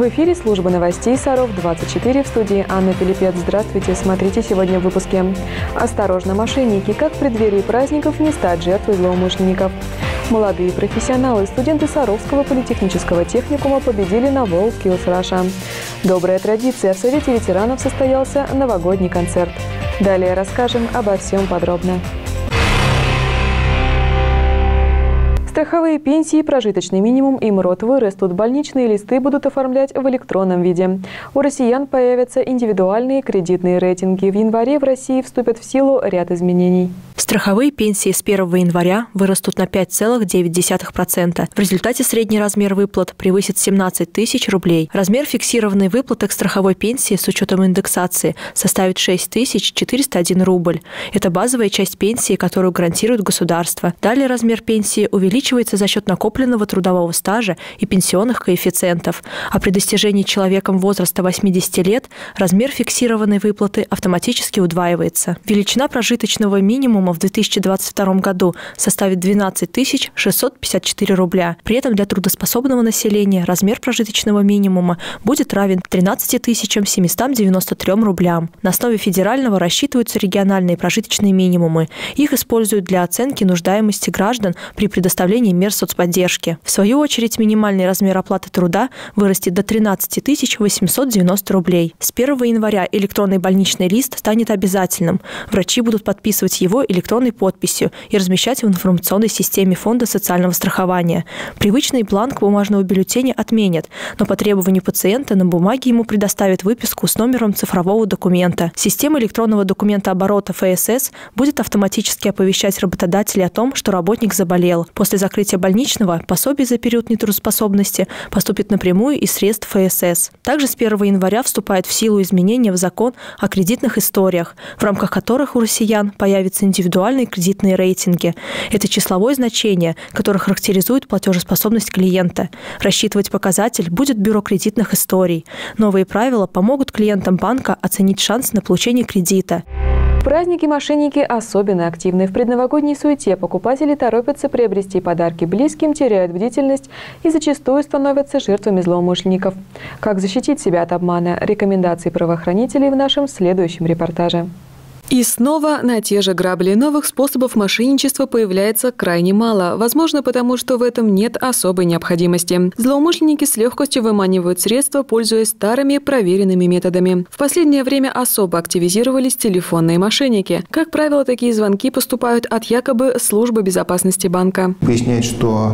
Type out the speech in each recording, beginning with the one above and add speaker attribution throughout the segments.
Speaker 1: эфире служба новостей Саров-24, в студии Анна Пилипец. Здравствуйте, смотрите сегодня в выпуске. Осторожно, мошенники, как в преддверии праздников не стать жертвой злоумышленников. Молодые профессионалы, студенты Саровского политехнического техникума победили на WorldSkills Russia. Добрая традиция, в Совете ветеранов состоялся новогодний концерт. Далее расскажем обо всем подробно. Страховые пенсии, прожиточный минимум и МРОТ вырастут. Больничные листы будут оформлять в электронном виде. У россиян появятся индивидуальные кредитные рейтинги. В январе в России вступят в силу ряд изменений.
Speaker 2: Страховые пенсии с 1 января вырастут на 5,9%. В результате средний размер выплат превысит 17 тысяч рублей. Размер фиксированной выплаты к страховой пенсии с учетом индексации составит 6401 рубль. Это базовая часть пенсии, которую гарантирует государство. Далее размер пенсии увеличивается за счет накопленного трудового стажа и пенсионных коэффициентов. А при достижении человеком возраста 80 лет размер фиксированной выплаты автоматически удваивается. Величина прожиточного минимума в 2022 году составит 12 654 рубля. При этом для трудоспособного населения размер прожиточного минимума будет равен 13 793 рублям. На основе федерального рассчитываются региональные прожиточные минимумы. Их используют для оценки нуждаемости граждан при предоставлении мер соцподдержки. В свою очередь, минимальный размер оплаты труда вырастет до 13 890 рублей. С 1 января электронный больничный лист станет обязательным. Врачи будут подписывать его электронной подписью и размещать в информационной системе Фонда социального страхования. Привычный бланк бумажного бюллетеня отменят, но по требованию пациента на бумаге ему предоставят выписку с номером цифрового документа. Система электронного документооборота ФСС будет автоматически оповещать работодателей о том, что работник заболел. После закрытия больничного пособие за период нетрудоспособности поступит напрямую из средств ФСС. Также с 1 января вступает в силу изменения в закон о кредитных историях, в рамках которых у россиян появится индивидуальные кредитные рейтинги. Это числовое значение, которое характеризует платежеспособность клиента. Рассчитывать показатель будет Бюро кредитных историй. Новые правила помогут клиентам банка оценить шанс на получение кредита.
Speaker 1: В праздники мошенники особенно активны. В предновогодней суете покупатели торопятся приобрести подарки близким, теряют бдительность и зачастую становятся жертвами злоумышленников. Как защитить себя от обмана? Рекомендации правоохранителей в нашем следующем репортаже.
Speaker 3: И снова на те же грабли. Новых способов мошенничества появляется крайне мало. Возможно, потому что в этом нет особой необходимости. Злоумышленники с легкостью выманивают средства, пользуясь старыми проверенными методами. В последнее время особо активизировались телефонные мошенники. Как правило, такие звонки поступают от якобы службы безопасности банка.
Speaker 4: Поясняет, что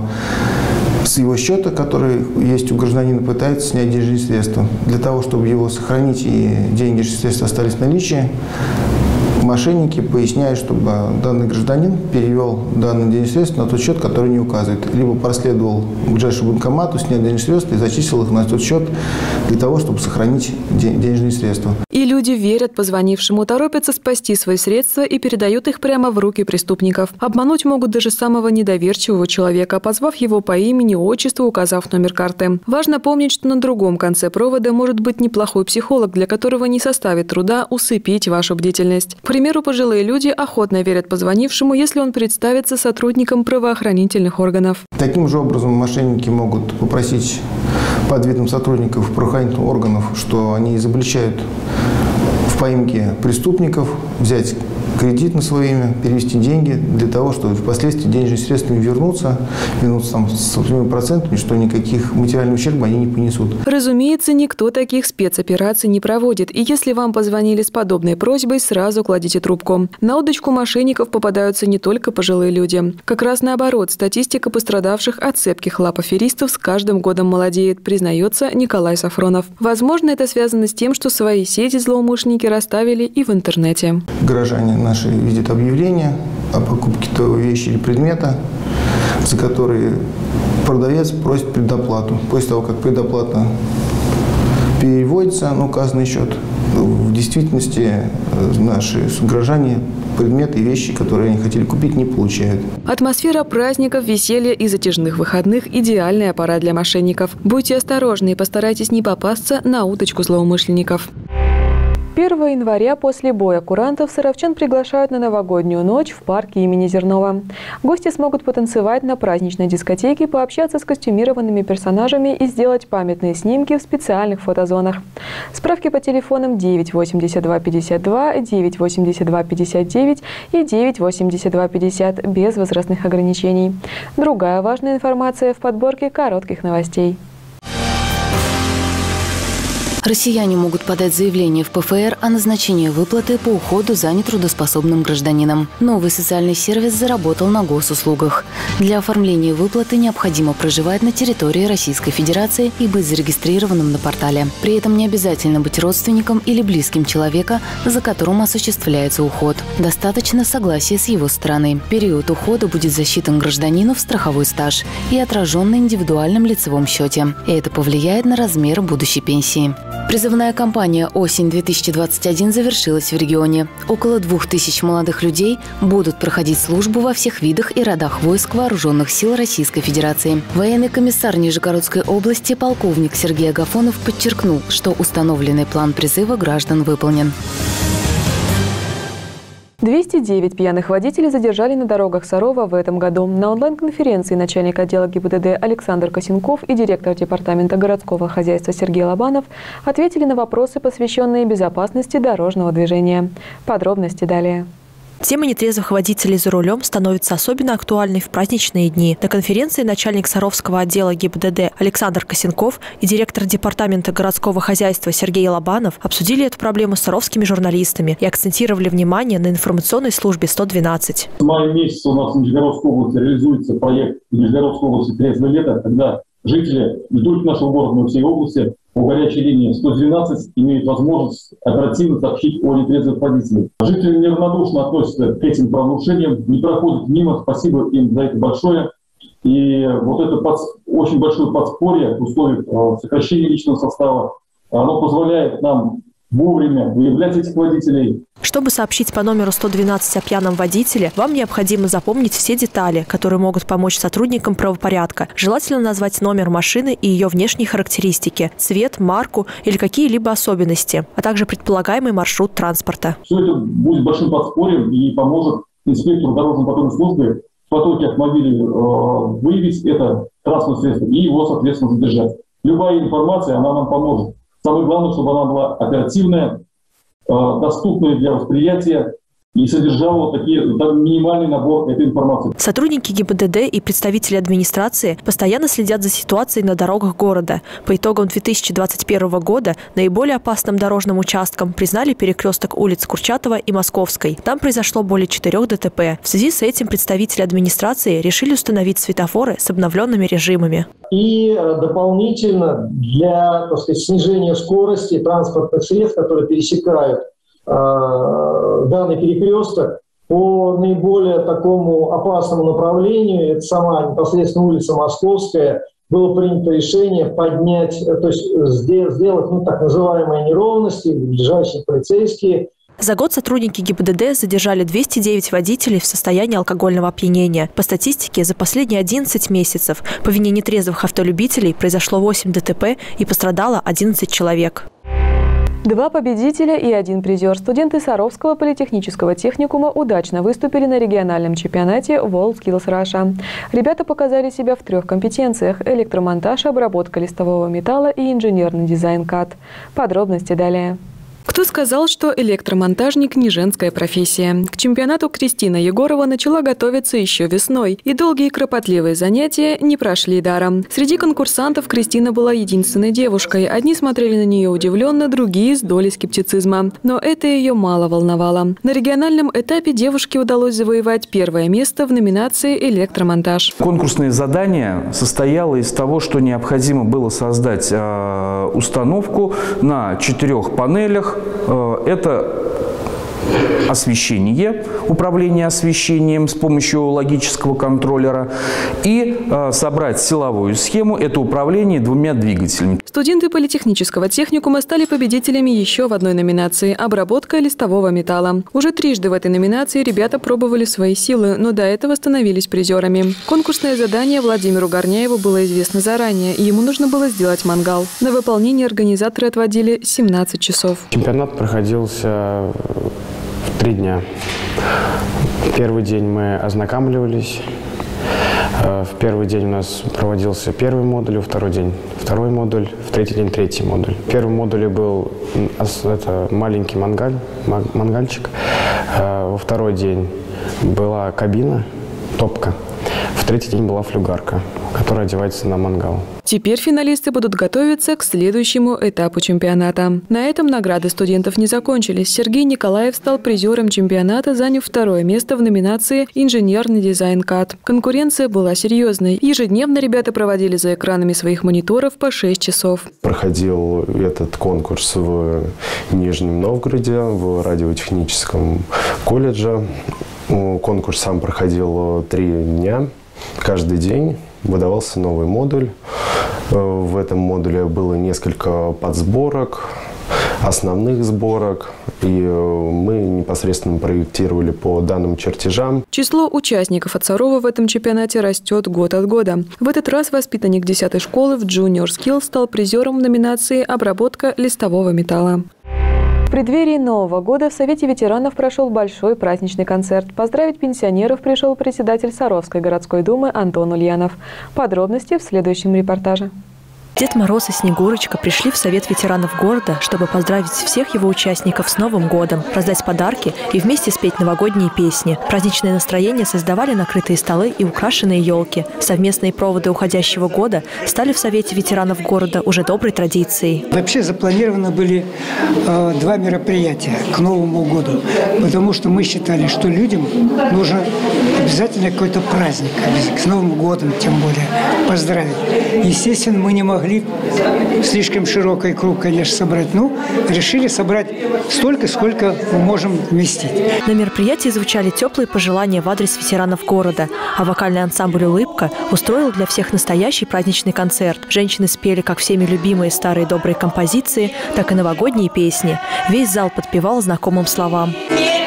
Speaker 4: с его счета, который есть у гражданина, пытается снять денежные средства. Для того, чтобы его сохранить и деньги и средства остались в наличии, мошенники поясняют, чтобы данный гражданин перевел данные денежные средства на тот счет, который не указывает. Либо проследовал к ближайшему банкомату, снял денежные средства и зачислил их на тот счет для того, чтобы сохранить денежные средства.
Speaker 3: И люди верят позвонившему, торопятся спасти свои средства и передают их прямо в руки преступников. Обмануть могут даже самого недоверчивого человека, позвав его по имени, отчеству, указав номер карты. Важно помнить, что на другом конце провода может быть неплохой психолог, для которого не составит труда усыпить вашу бдительность. К примеру, пожилые люди охотно верят позвонившему, если он представится сотрудником правоохранительных органов.
Speaker 4: Таким же образом мошенники могут попросить под видом сотрудников правоохранительных органов, что они изобличают в поимке преступников, взять кредит на свое имя, перевести деньги для того, чтобы впоследствии денежные средства вернутся там с определенными процентами, что никаких материального ущерба они не понесут.
Speaker 3: Разумеется, никто таких спецопераций не проводит. И если вам позвонили с подобной просьбой, сразу кладите трубку. На удочку мошенников попадаются не только пожилые люди. Как раз наоборот, статистика пострадавших от цепких лап аферистов с каждым годом молодеет, признается Николай Сафронов. Возможно, это связано с тем, что свои сети злоумышленники расставили и в интернете.
Speaker 4: Горожане наши видят объявления о покупке того вещи или предмета, за которые продавец просит предоплату. После того, как предоплата переводится на указанный счет, в действительности наши граждане предметы и вещи, которые они хотели купить, не получают.
Speaker 3: Атмосфера праздников, веселья и затяжных выходных – идеальная пора для мошенников. Будьте осторожны и постарайтесь не попасться на удочку злоумышленников.
Speaker 1: 1 января после боя курантов саровчан приглашают на новогоднюю ночь в парке имени Зернова. Гости смогут потанцевать на праздничной дискотеке, пообщаться с костюмированными персонажами и сделать памятные снимки в специальных фотозонах. Справки по телефонам 98252, 98259 и 98250 без возрастных ограничений. Другая важная информация в подборке коротких новостей.
Speaker 5: Россияне могут подать заявление в ПФР о назначении выплаты по уходу за нетрудоспособным гражданином. Новый социальный сервис заработал на госуслугах. Для оформления выплаты необходимо проживать на территории Российской Федерации и быть зарегистрированным на портале. При этом не обязательно быть родственником или близким человека, за которым осуществляется уход. Достаточно согласия с его стороны. Период ухода будет засчитан гражданину в страховой стаж и отражен на индивидуальном лицевом счете. И это повлияет на размер будущей пенсии. Призывная кампания «Осень-2021» завершилась в регионе. Около 2000 молодых людей будут проходить службу во всех видах и родах войск Вооруженных сил Российской Федерации. Военный комиссар Нижегородской области полковник Сергей Агафонов подчеркнул, что установленный план призыва граждан выполнен.
Speaker 1: 209 пьяных водителей задержали на дорогах Сарова в этом году. На онлайн-конференции начальник отдела ГИБДД Александр Косенков и директор департамента городского хозяйства Сергей Лобанов ответили на вопросы, посвященные безопасности дорожного движения. Подробности далее.
Speaker 2: Тема нетрезвых водителей за рулем становится особенно актуальной в праздничные дни. На конференции начальник Саровского отдела ГИБДД Александр Косенков и директор департамента городского хозяйства Сергей Лобанов обсудили эту проблему с саровскими журналистами и акцентировали внимание на информационной службе 112.
Speaker 6: В мае месяце у нас в Нижегородской области реализуется проект Нижегородской области «Трезвое лето», когда жители не только нашего города, но и всей области по горячей линии 112 имеют возможность оперативно сообщить о нетрезвых водителях. Жители неравнодушно относятся к этим правонарушениям, не проходят мимо. Спасибо им за это большое. И вот это очень большое подспорье в условиях сокращения личного состава, оно позволяет нам вовремя выявлять этих водителей.
Speaker 2: Чтобы сообщить по номеру 112 о пьяном водителе, вам необходимо запомнить все детали, которые могут помочь сотрудникам правопорядка. Желательно назвать номер машины и ее внешние характеристики, цвет, марку или какие-либо особенности, а также предполагаемый маршрут транспорта.
Speaker 6: Все это будет большим подспорьем и поможет инспектору дорожно-патрульной службы в потоке автомобилей выявить это транспортное средство и его, соответственно, задержать. Любая информация, она нам поможет. Самое главное, чтобы она была оперативная, доступная для восприятия и содержала минимальный набор этой информации.
Speaker 2: Сотрудники ГИБДД и представители администрации постоянно следят за ситуацией на дорогах города. По итогам 2021 года наиболее опасным дорожным участком признали перекресток улиц Курчатова и Московской. Там произошло более 4 ДТП. В связи с этим представители администрации решили установить светофоры с обновленными режимами.
Speaker 7: И дополнительно для, так сказать, снижения скорости транспортных средств, которые пересекают данный перекресток по наиболее такому опасному направлению, это сама непосредственно улица Московская, было принято решение поднять, то есть сделать так называемые неровности, ближайшие полицейские.
Speaker 2: За год сотрудники ГИБДД задержали 209 водителей в состоянии алкогольного опьянения. По статистике, за последние 11 месяцев по вине нетрезвых автолюбителей произошло 8 ДТП и пострадало 11 человек.
Speaker 1: 2 победителя и 1 призер. Студенты Саровского политехнического техникума удачно выступили на региональном чемпионате WorldSkills Russia. Ребята показали себя в 3 компетенциях – электромонтаж, обработка листового металла и инженерный дизайн КАТ. Подробности далее.
Speaker 3: Кто сказал, что электромонтажник не женская профессия? К чемпионату Кристина Егорова начала готовиться еще весной, и долгие кропотливые занятия не прошли даром. Среди конкурсантов Кристина была единственной девушкой. Одни смотрели на нее удивленно, другие с долей скептицизма. Но это ее мало волновало. На региональном этапе девушке удалось завоевать 1-е место в номинации «Электромонтаж».
Speaker 8: Конкурсное задание состояло из того, что необходимо было создать установку на 4 панелях. Это освещение, управление освещением с помощью логического контроллера и собрать силовую схему, это управление двумя двигателями.
Speaker 3: Студенты политехнического техникума стали победителями еще в одной номинации – обработка листового металла. Уже трижды в этой номинации ребята пробовали свои силы, но до этого становились призерами. Конкурсное задание Владимиру Горняеву было известно заранее, и ему нужно было сделать мангал. На выполнение организаторы отводили 17 часов.
Speaker 9: Чемпионат проходился 3 дня. Первый день мы ознакомливались. В первый день у нас проводился первый модуль, во второй день второй модуль, в третий день третий модуль. В первом модуле был маленький мангальчик, во второй день была кабина, топка, в третий день была флюгарка, которая одевается на мангал.
Speaker 3: Теперь финалисты будут готовиться к следующему этапу чемпионата. На этом награды студентов не закончились. Сергей Николаев стал призером чемпионата, заняв 2-е место в номинации «Инженерный дизайн КАТ». Конкуренция была серьезной. Ежедневно ребята проводили за экранами своих мониторов по 6 часов.
Speaker 10: Проходил этот конкурс в Нижнем Новгороде, в радиотехническом колледже. Конкурс сам проходил 3 дня. Каждый день выдавался новый модуль. В этом модуле было несколько подсборок, основных сборок, и мы непосредственно проектировали по данным чертежам.
Speaker 3: Число участников от Сарова в этом чемпионате растет год от года. В этот раз воспитанник 10-й школы в Junior Skill стал призером в номинации «Обработка листового металла».
Speaker 1: В преддверии Нового года в Совете ветеранов прошел большой праздничный концерт. Поздравить пенсионеров пришел председатель Саровской городской думы Антон Ульянов. Подробности в следующем репортаже.
Speaker 2: Дед Мороз и Снегурочка пришли в Совет ветеранов города, чтобы поздравить всех его участников с Новым годом, раздать подарки и вместе спеть новогодние песни. Праздничное настроение создавали накрытые столы и украшенные елки. Совместные проводы уходящего года стали в Совете ветеранов города уже доброй традицией.
Speaker 11: Вообще запланированы были 2 мероприятия к Новому году, потому что мы считали, что людям нужно обязательно какой-то праздник, с Новым годом тем более, поздравить. Естественно, мы не могли слишком широкий круг, конечно, собрать. Но решили собрать столько, сколько мы можем вместить.
Speaker 2: На мероприятии звучали теплые пожелания в адрес ветеранов города, а вокальный ансамбль «Улыбка» устроил для всех настоящий праздничный концерт. Женщины спели как всеми любимые старые добрые композиции, так и новогодние песни. Весь зал подпевал знакомым словам.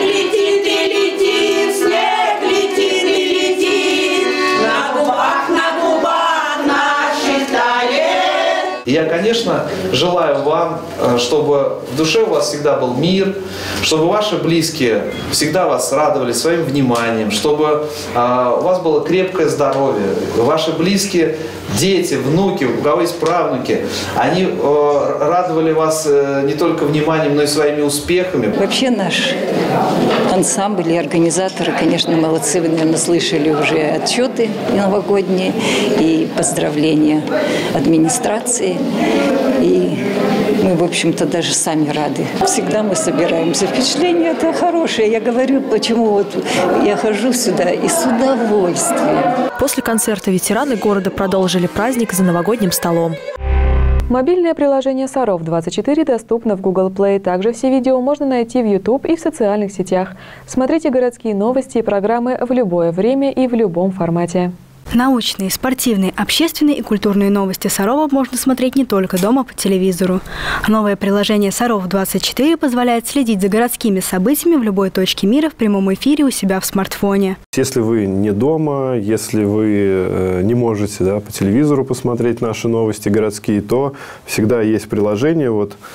Speaker 12: Я, конечно, желаю вам, чтобы в душе у вас всегда был мир, чтобы ваши близкие всегда вас радовали своим вниманием, чтобы у вас было крепкое здоровье, ваши близкие, дети, внуки, у кого есть правнуки, они радовали вас не только вниманием, но и своими успехами.
Speaker 13: Вообще наш ансамбль и организаторы, конечно, молодцы. Вы, наверное, слышали уже отчеты новогодние и поздравления администрации. И мы, в общем-то, даже сами рады. Всегда мы собираемся. Впечатление это хорошее. Я говорю, почему вот я хожу сюда и с удовольствием.
Speaker 2: После концерта ветераны города продолжили праздник за новогодним столом.
Speaker 1: Мобильное приложение «Саров-24» доступно в Google Play. Также все видео можно найти в YouTube и в социальных сетях. Смотрите городские новости и программы в любое время и в любом формате.
Speaker 14: Научные, спортивные, общественные и культурные новости Сарова можно смотреть не только дома по телевизору. Новое приложение «Саров-24» позволяет следить за городскими событиями в любой точке мира в прямом эфире у себя в смартфоне.
Speaker 10: Если вы не дома, если вы не можете по телевизору посмотреть наши новости городские, то всегда есть приложение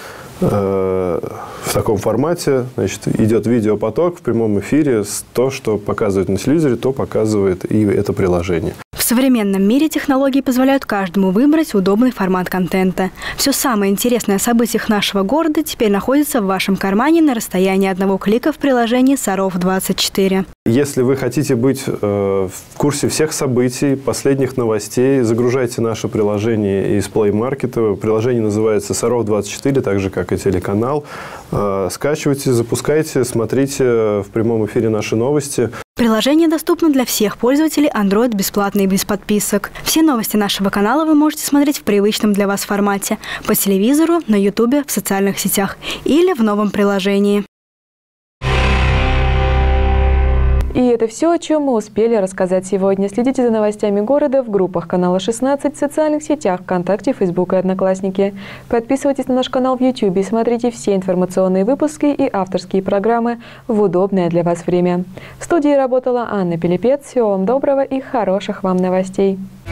Speaker 10: в таком формате. Значит, идет видеопоток в прямом эфире. То, что показывает на телевизоре, то показывает и это приложение.
Speaker 14: В современном мире технологии позволяют каждому выбрать удобный формат контента. Все самое интересное о событиях нашего города теперь находится в вашем кармане на расстоянии одного клика в приложении «Саров-24».
Speaker 10: Если вы хотите быть в курсе всех событий, последних новостей, загружайте наше приложение из Play Market. Приложение называется «Саров-24», так же, как и телеканал. Скачивайте, запускайте, смотрите в прямом эфире наши новости.
Speaker 14: Приложение доступно для всех пользователей Android бесплатно и без подписок. Все новости нашего канала вы можете смотреть в привычном для вас формате – по телевизору, на YouTube, в социальных сетях или в новом приложении.
Speaker 1: И это все, о чем мы успели рассказать сегодня. Следите за новостями города в группах канала 16, в социальных сетях ВКонтакте, Фейсбук и Одноклассники. Подписывайтесь на наш канал в YouTube и смотрите все информационные выпуски и авторские программы в удобное для вас время. В студии работала Анна Пилипец. Всего вам доброго и хороших вам новостей.